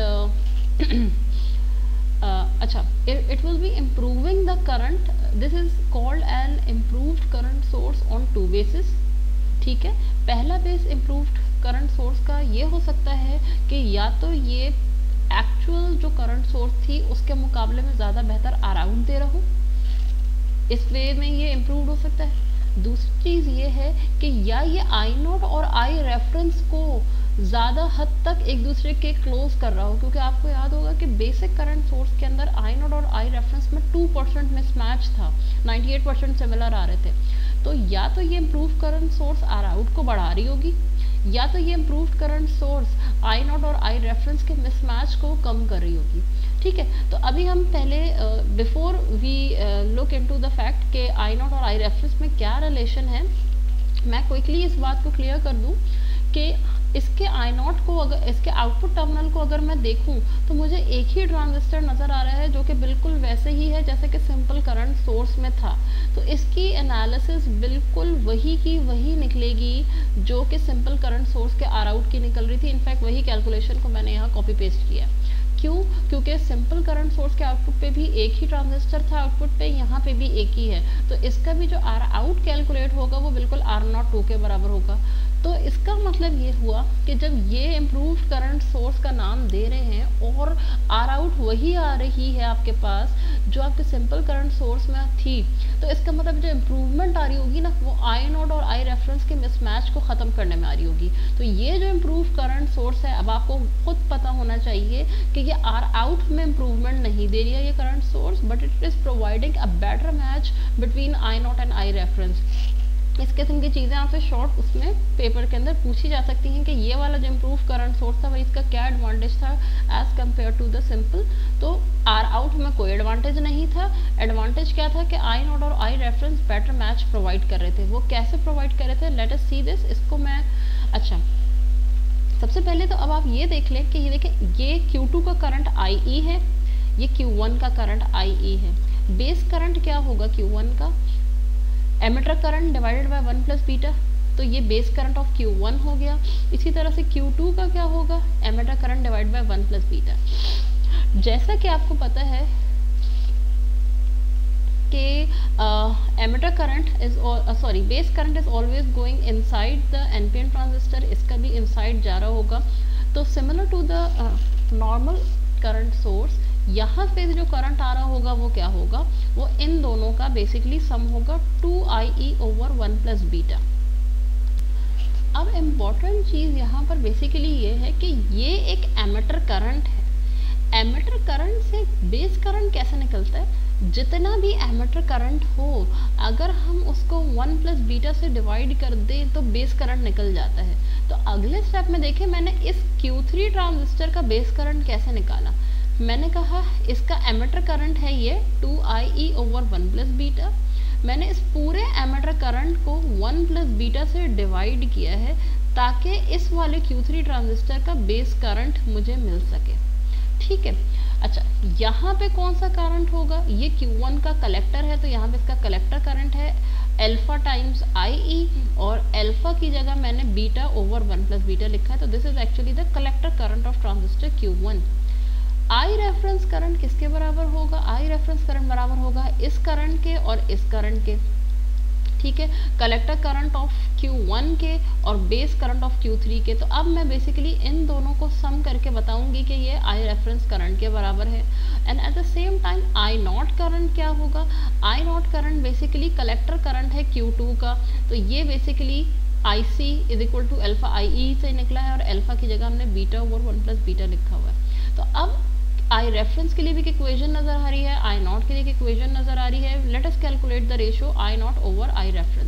it will be improving the current. This is called an improved current source on two bases। ठीक है, पहला बेस improved current source का ये हो सकता है कि या तो ये एक्चुअल जो करंट सोर्स थी उसके मुकाबले में ज़्यादा बेहतर अराउंड दे रहा हो, इस वे में ये इम्प्रूव हो सकता है। दूसरी चीज़ ये है कि या ये I0 और I रेफरेंस को ज़्यादा हद तक एक दूसरे के क्लोज कर रहा हो, क्योंकि आपको याद होगा कि बेसिक करंट सोर्स के अंदर I0 और I रेफरेंस में 2% मिसमैच था, 98% सिमिलर आ रहे थे। तो या तो ये improve current source R out को बढ़ा रही होगी, या तो ये इम्प्रूव करंट सोर्स I0 और I रेफरेंस के मिसमैच को कम कर रही होगी। ठीक है, तो अभी हम पहले before we look into the fact कि I0 और I रेफरेंस में क्या रिलेशन है, मैं क्विकली इस बात को क्लियर कर दूं कि इसके I0 को, अगर इसके आउटपुट टर्मिनल को अगर मैं देखूं तो मुझे एक ही ट्रांजिस्टर नज़र आ रहा है जो कि बिल्कुल वैसे ही है जैसे कि सिंपल करंट सोर्स में था। तो इसकी एनालिसिस बिल्कुल वही की वही निकलेगी जो कि सिंपल करंट सोर्स के आर आउट की निकल रही थी। इनफैक्ट वही कैलकुलेशन को मैंने यहाँ कॉपी पेस्ट किया। क्यों? क्योंकि सिंपल करंट सोर्स के आउटपुट पे भी एक ही ट्रांजिस्टर था, आउटपुट पे यहाँ पे भी एक ही है, तो इसका भी जो आर आउट कैलकुलेट होगा वो बिल्कुल R02 के बराबर होगा। तो इसका मतलब ये हुआ कि जब ये इम्प्रूव्ड करंट सोर्स का नाम दे रहे हैं और आर आउट वही आ रही है आपके पास जो आपके सिंपल करंट सोर्स में थी, तो इसका मतलब जो इम्प्रूवमेंट आ रही होगी ना वो I0 और I रेफरेंस के मिसमैच को ख़त्म करने में आ रही होगी। तो ये जो इम्प्रूव करंट सोर्स है, अब आपको खुद पता होना चाहिए कि ये आर आउट में इम्प्रूवमेंट नहीं दे रही है ये current source, but it is providing a better match between I0 and I reference. इस किस्म की चीज़ें आपसे शॉर्ट उसमें पेपर के अंदर पूछी जा सकती हैं कि ये वाला जो इम्प्रूव करंट सोर्स था भाई इसका क्या एडवांटेज था as compare to the simple. तो आर आउट में कोई एडवांटेज नहीं था। एडवांटेज क्या था कि आई नोट और I reference better match provide कर रहे थे। वो कैसे प्रोवाइड कर रहे थे, लेट अस सी दिस। इसको मैं अच्छा सबसे पहले तो अब आप ये देख लें कि ये देखें, ये Q2 का करंट IE है, ये Q1 का करंट IE है। बेस करंट क्या होगा Q1 का, emitter current divided by 1 plus beta, तो ये बेस करंट ऑफ Q1 हो गया। इसी तरह से Q2 का क्या होगा, emitter current divide by 1 plus beta. जैसा कि आपको पता है कि emitter current is base current is always going inside the NPN transistor, इसका भी इनसाइड जा रहा होगा। तो similar to the normal current source, यहाँ पे जो करंट आ रहा होगा वो क्या होगा, वो इन दोनों का बेसिकली सम होगा 2IE ओवर 1 प्लस बीटा। अब इम्पॉर्टेंट चीज़ यहाँ पर बेसिकली ये है कि ये एक एमिटर करंट है। एमिटर करंट से बेस करंट कैसे निकलता है, जितना भी एमिटर करंट हो अगर हम उसको 1 प्लस बीटा से डिवाइड कर दें तो बेस करंट निकल जाता है। तो अगले स्टेप में देखें, मैंने इस Q3 ट्रांजिस्टर का बेस करंट कैसे निकाला। मैंने कहा इसका एमिटर करंट है ये 2IE ओवर 1 प्लस बीटा। मैंने इस पूरे एमिटर करंट को 1 प्लस बीटा से डिवाइड किया है ताकि इस वाले Q3 ट्रांजिस्टर का बेस करंट मुझे मिल सके। ठीक है, अच्छा यहाँ पे कौन सा करंट होगा, ये Q1 का कलेक्टर है, तो यहाँ पे इसका कलेक्टर करंट है अल्फा टाइम्स IE, और अल्फा की जगह मैंने बीटा ओवर 1 प्लस बीटा लिखा है। तो this is actually the collector current of transistor Q1। I reference current किसके बराबर होगा, आई रेफरेंस करंट बराबर होगा इस करंट के और इस करंट के। ठीक है, कलेक्टर करंट ऑफ Q1 के और बेस करंट ऑफ Q3 के। तो अब मैं बेसिकली इन दोनों को सम करके बताऊंगी कि ये आई रेफरेंस करंट के बराबर है। And at the same time I not current क्या होगा, I not current basically collector current है Q2 का, तो ये basically IC is equal to alpha IE से निकला है और अल्फा की जगह हमने बीटा ओवर 1 प्लस बीटा लिखा हुआ है। तो अब आई रेफरेंस के लिए भी इक्वेशन नजर आ रही है, आई नॉट के लिए इक्वेशन नजर आ रही है। Let us calculate the ratio I not over I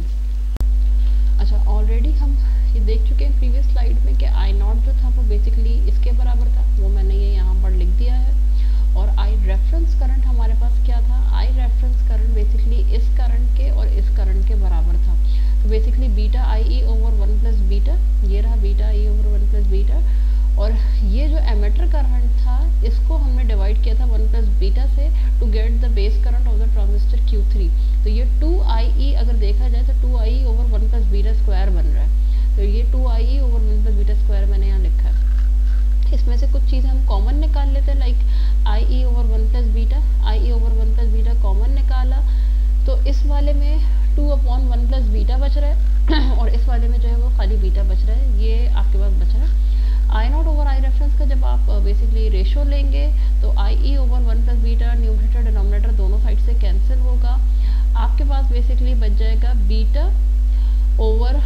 reference. अच्छा, ऑलरेडी हम ये देख चुके हैं प्रीवियस स्लाइड में कि आई नॉट जो था वो बेसिकली इसके बराबर था, वो मैंने ये यहाँ पर लिख दिया है। और आई रेफरेंस करंट हमारे पास क्या था, आई रेफरेंस करंट बेसिकली इस करंट के और इस करंट के बराबर था। तो basically beta IE over 1 plus beta, ये रहा beta IE over 1 plus beta. और ये जो एमिटर करंट था इसको हमने डिवाइड किया था 1 प्लस बीटा से to get the base current of the transistor Q3। तो ये 2IE अगर देखा जाए तो 2IE over 1 plus beta square बन रहा है। तो ये 2IE over 1 plus beta square मैंने यहाँ लिखा है। इसमें से कुछ चीज़ें हम कॉमन निकाल लेते हैं, like IE over 1 plus beta, IE over 1 plus beta common निकाला तो इस वाले में 2/1 प्लस बीटा बच रहा है और इस वाले में जो है वो खाली बीटा बच रहा है, ये आपके पास बच रहा है। I not over I reference का जब आप बेसिकली रेशो लेंगे तो IE over 1 plus beta numerator denominator दोनों साइड से कैंसिल होगा। आपके पास बेसिकली बच जाएगा beta over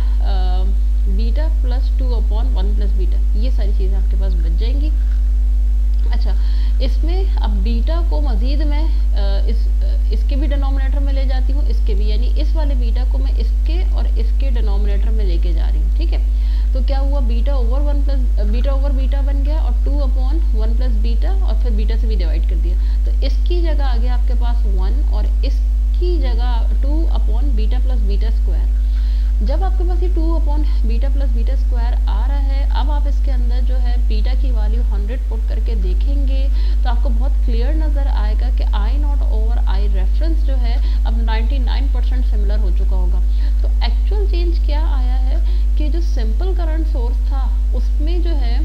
beta plus 2/1 plus beta, ये सारी चीज़ें आपके पास बच जाएंगी। अच्छा, इसमें अब बीटा को मज़ीद मैं इसके भी डिनोमिनेटर में ले जाती हूँ, इसके भी, यानी इस वाले बीटा को मैं इसके और इसके डिनोमिनेटर में लेके जा रही हूँ। ठीक है, तो क्या हुआ, beta over 1 plus beta over beta बन गया और 2/1 प्लस बीटा और फिर बीटा से भी डिवाइड कर दिया। तो इसकी जगह आ गया आपके पास 1 और इसकी जगह 2/ बीटा प्लस बीटा स्क्वायर। जब आपके पास ये 2/ बीटा प्लस बीटा स्क्वायर आ रहा है, अब आप इसके अंदर जो है बीटा की वैल्यू 100 पुट करके देखेंगे तो आपको बहुत क्लियर नज़र आएगा कि I not over I reference जो है अब 99% सिमिलर हो चुका होगा। तो एक्चुअल चेंज क्या आया है कि जो सिंपल करंट सोर्स था उसमें जो है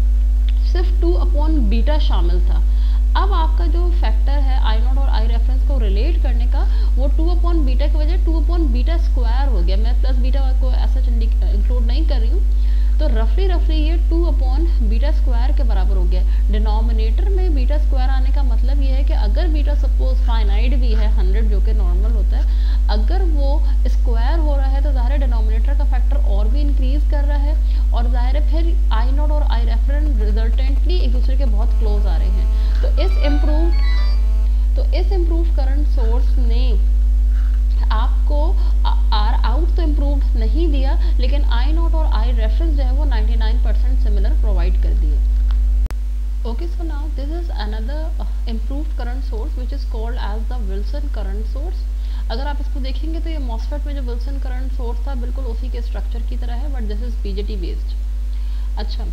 सिर्फ 2/ बीटा शामिल था। अब आपका जो फैक्टर है आई नॉट और आई रेफरेंस को रिलेट करने का, वो 2/ बीटा की वजह 2/ बीटा स्क्वायर हो गया। मैं प्लस बीटा को ऐसा इंक्लूड नहीं कर रही हूँ, तो रफली ये 2/ बीटा स्क्वायर के बराबर हो गया। डिनोमिनेटर में बीटा स्क्वायर आने का मतलब ये है कि अगर बीटा सपोज फाइनाइट भी है 100 जो कि नॉर्मल होता है, अगर वो स्क्वायर हो रहा है तो ज़ाहिर है डिनोमिनेटर का फैक्टर और भी इंक्रीज कर रहा है और ज़ाहिर है फिर आई नॉट और आई रेफरेंस रिजल्टेंटली एक दूसरे के बहुत क्लोज आ रहे हैं। तो इस इम्प्रूव करंट सोर्स ने आपको आर आउट तो इम्प्रूव करंट नहीं दिया, लेकिन आई नॉट और आई रेफरेंस जो है वो 99% सिमिलर प्रोवाइड कर दिए। Okay, so now this is another improved current source which is called as the Wilson current source. अगर आप इसको देखेंगे तो ये MOSFET में जो Wilson current source था बिल्कुल उसी के स्ट्रक्चर की तरह है, but this is BJT based. अच्छा,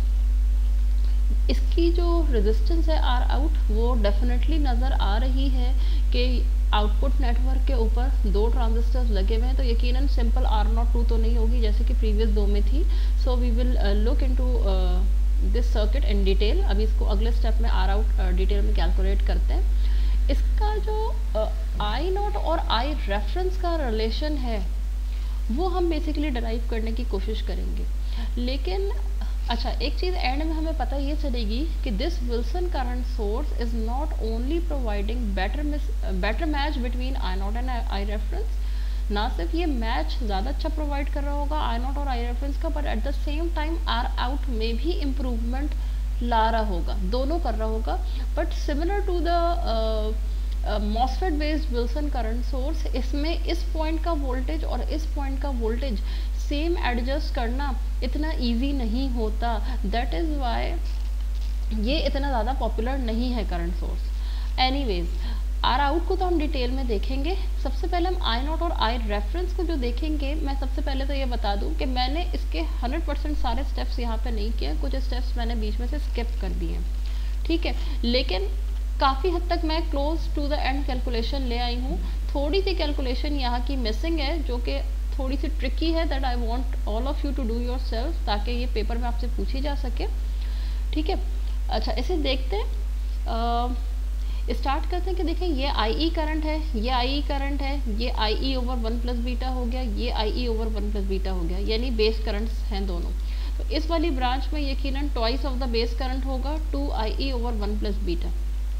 इसकी जो रेजिस्टेंस है आर आउट वो डेफिनेटली नज़र आ रही है कि आउटपुट नेटवर्क के ऊपर 2 ट्रांजिस्टर्स लगे हुए हैं, तो यकीनन सिंपल R02 तो नहीं होगी जैसे कि प्रीवियस 2 में थी। So we will look into this circuit in detail. अभी इसको अगले स्टेप में आर आउट डिटेल में कैलकुलेट करते हैं। इसका जो आई नॉट और आई रेफरेंस का रिलेशन है वो हम बेसिकली डिराइव करने की कोशिश करेंगे, लेकिन अच्छा एक चीज़ एंड में हमें पता ये चलेगी कि this Wilson current source is not only providing better match between I not and I reference. ना सिर्फ ये मैच ज़्यादा अच्छा प्रोवाइड कर रहा होगा आई नॉट और आई रेफरेंस का, पर at the same time R out में भी इम्प्रूवमेंट ला रहा होगा, दोनों कर रहा होगा। But similar to the MOSFET based Wilson current source, इसमें इस पॉइंट का वोल्टेज और इस पॉइंट का वोल्टेज सेम एडजस्ट करना इतना इजी नहीं होता। दैट इज़ वाई ये इतना ज़्यादा पॉपुलर नहीं है current source. Anyways, R out को तो हम डिटेल में देखेंगे। सबसे पहले हम आई नॉट और आई रेफरेंस को जो देखेंगे, मैं सबसे पहले तो ये बता दूं कि मैंने इसके 100% सारे स्टेप्स यहाँ पे नहीं किए, कुछ स्टेप्स मैंने बीच में से स्किप कर दिए, ठीक है, लेकिन काफ़ी हद तक मैं close to the end calculation ले आई हूँ। थोड़ी सी कैलकुलेशन यहाँ की मिसिंग है जो कि थोड़ी सी ट्रिकी है, that I want all of you to do yourself, ताकि ये पेपर में आपसे पूछी जा सके, ठीक है। अच्छा, इसे देखते हैं, स्टार्ट करते हैं कि देखें ये आई करंट है, ये आई करंट है, ये आई ओवर 1 प्लस बीटा हो गया, ये आई ओवर 1 प्लस बीटा हो गया, यानी बेस करंट्स हैं दोनों। तो इस वाली ब्रांच में यकीनन twice of the base current होगा, 2 आई ओवर 1 प्लस बीटा।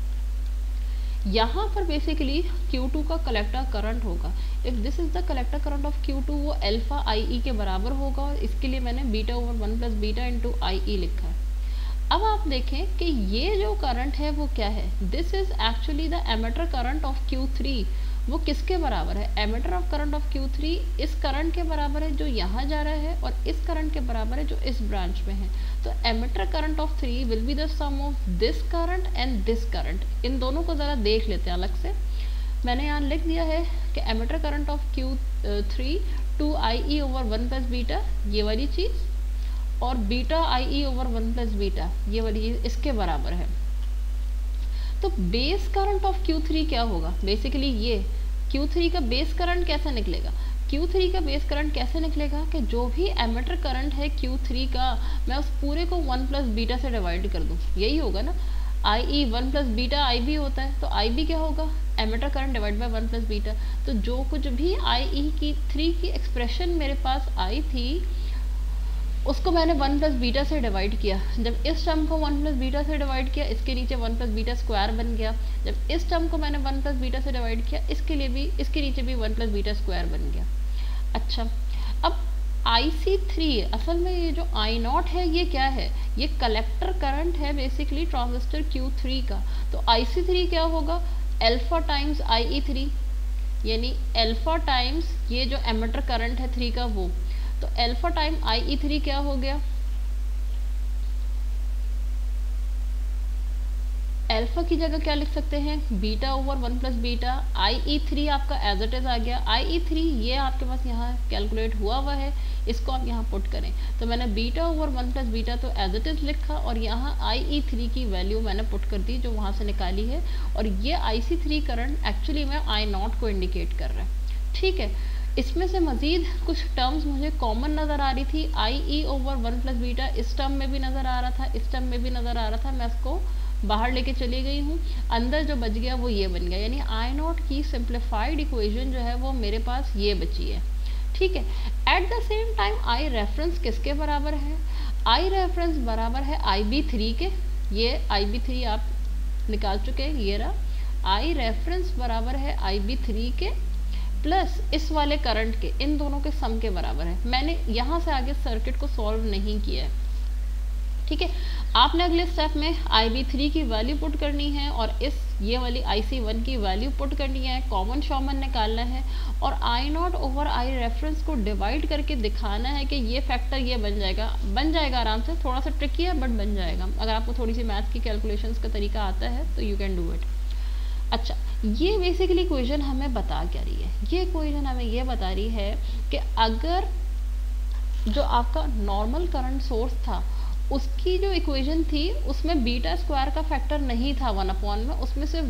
यहाँ पर बेसिकली Q2 का कलेक्टर करंट होगा। If this is the collector current of Q2, वो अल्फा आई के बराबर होगा, और इसके लिए मैंने beta over 1 plus beta into I लिखा है। अब आप देखें कि ये जो करंट है वो क्या है, this is actually the emitter current of Q3। वो किसके बराबर है, emitter of current of Q3 इस करंट के बराबर है जो यहाँ जा रहा है, और इस करंट के बराबर है जो इस ब्रांच में है। तो emitter current of 3 will be the sum of this current and this current. इन दोनों को ज़रा देख लेते हैं अलग से। मैंने यहाँ लिख दिया है कि emitter current of Q3 2 I over 1 plus beta, ये वाली चीज़, और beta I over 1 plus beta, ये वाली इसके बराबर है। तो बेस करंट ऑफ Q3 क्या होगा, बेसिकली ये Q3 का बेस करंट कैसे निकलेगा, Q3 का बेस करंट कैसे निकलेगा कि जो भी एमिटर करंट है Q3 का, मैं उस पूरे को 1 प्लस बीटा से डिवाइड कर दूँ, यही होगा ना। आई 1 प्लस बीटा आई भी होता है, तो आई भी क्या होगा, emitter current divide by 1 plus beta. तो जो कुछ भी आई की 3 की एक्सप्रेशन मेरे पास आई थी उसको मैंने 1 प्लस बीटा से डिवाइड किया। जब इस टर्म को 1 प्लस बीटा से डिवाइड किया, इसके नीचे 1 प्लस बीटा स्क्वायर बन गया। जब इस टर्म को मैंने 1 प्लस बीटा से डिवाइड किया, इसके लिए भी, इसके नीचे भी 1 प्लस बीटा स्क्वायर बन गया। अच्छा, अब IC3, असल में ये जो आई नॉट है ये क्या है, ये कलेक्टर करंट है बेसिकली ट्रांजिस्टर Q3 का। तो IC3 क्या होगा, अल्फा टाइम्स IE3, यानी अल्फा टाइम्स ये जो एमिटर करंट है 3 का वो, तो अल्फा टाइम IE3 क्या हो गया, अल्फा की जगह क्या लिख सकते हैं, beta over 1 plus beta. IE3 आपका एज इट इज आ गया। IE3 ये आपके पास यहाँ कैलकुलेट हुआ है, इसको आप यहाँ पुट करें, तो मैंने बीटा ओवर 1 प्लस बीटा तो एज इट इज लिखा, और यहाँ IE3 की वैल्यू मैंने पुट कर दी जो वहाँ से निकाली है, और ये IC3 करंट एक्चुअली में आई नॉट को इंडिकेट कर रहा है, ठीक है। इसमें से मज़ीद कुछ टर्म्स मुझे कॉमन नज़र आ रही थी, IE ओवर 1 प्लस बीटा इस टर्म में भी नज़र आ रहा था, इस टर्म में भी नज़र आ रहा था, मैं इसको बाहर लेके चली गई हूँ, अंदर जो बच गया वो ये बन गया, यानी आई नॉट की सिंप्लीफाइड इक्वेशन जो है वो मेरे पास ये बची है, ठीक है। At the same time I reference किसके बराबर है, आई रेफरेंस बराबर है IB3 के, ये IB3 आप निकाल चुके हैं, ये रहा, आई रेफरेंस बराबर है IB3 के प्लस इस वाले करंट के, इन दोनों के सम के बराबर है। मैंने यहाँ से आगे सर्किट को सॉल्व नहीं किया है, ठीक है। आपने अगले स्टेप में IB3 की वैल्यू पुट करनी है और इस ये वाली IC1 की वैल्यू पुट करनी है, कॉमन शॉमन निकालना है और I0 ओवर I रेफरेंस को डिवाइड करके दिखाना है कि ये फैक्टर ये बन जाएगा आराम से। थोड़ा सा ट्रिकी है बट बन जाएगा। अगर आपको थोड़ी सी मैथ्स की कैलकुलेशंस का तरीका आता है तो यू कैन डू इट। अच्छा, ये बेसिकली इक्वेशन हमें बता क्या रही है? ये इक्वेशन हमें ये बता रही है कि अगर जो आपका नॉर्मल करंट सोर्स था उसकी जो इक्वेशन थी उसमें बीटा स्क्वायर का फैक्टर नहीं था 1 में, उसमें से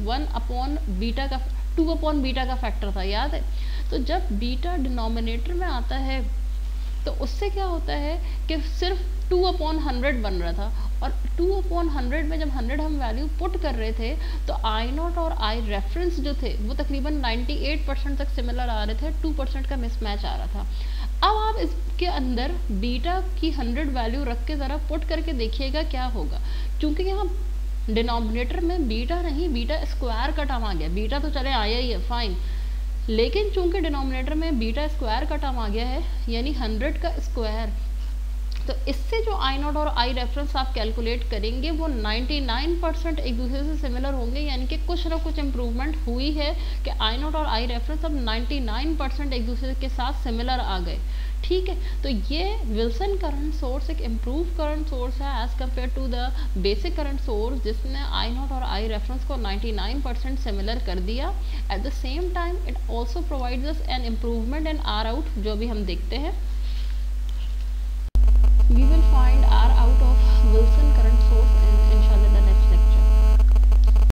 2 अपॉन बीटा का फैक्टर था, याद है? तो जब बीटा डिनोमिनेटर में आता है तो उससे क्या होता है कि सिर्फ 2 अपॉन 100 बन रहा था, और 2 अपॉन 100 में जब 100 हम वैल्यू पुट कर रहे थे तो I0 और I रेफरेंस जो थे वो तकरीबन 98% तक सिमिलर आ रहे थे, 2% का मिसमैच आ रहा था। अब आप इसके अंदर बीटा की 100 वैल्यू रख के ज़रा पुट करके देखिएगा क्या होगा। क्योंकि यहाँ डिनोमिनेटर में बीटा नहीं, बीटा स्क्वायर का टर्म आ गया। बीटा तो चले आया ही है, फाइन, लेकिन चूंकि डिनोमिनेटर में बीटा स्क्वायर का टर्म आ गया है यानी 100 का स्क्वायर, तो इससे जो I0 और I रेफरेंस आप कैलकुलेट करेंगे वो 99% एक दूसरे से सिमिलर होंगे, यानी कि कुछ ना कुछ इम्प्रूवमेंट हुई है कि I0 और I रेफरेंस अब 99% एक दूसरे के साथ सिमिलर आ गए। ठीक है, तो ये विल्सन करंट सोर्स एक इम्प्रूव करंट सोर्स है as compare to the basic current source जिसने I0 और I रेफरेंस को 99% सिमिलर कर दिया। At the same time it also provides us an improvement in R out, जो भी हम देखते हैं।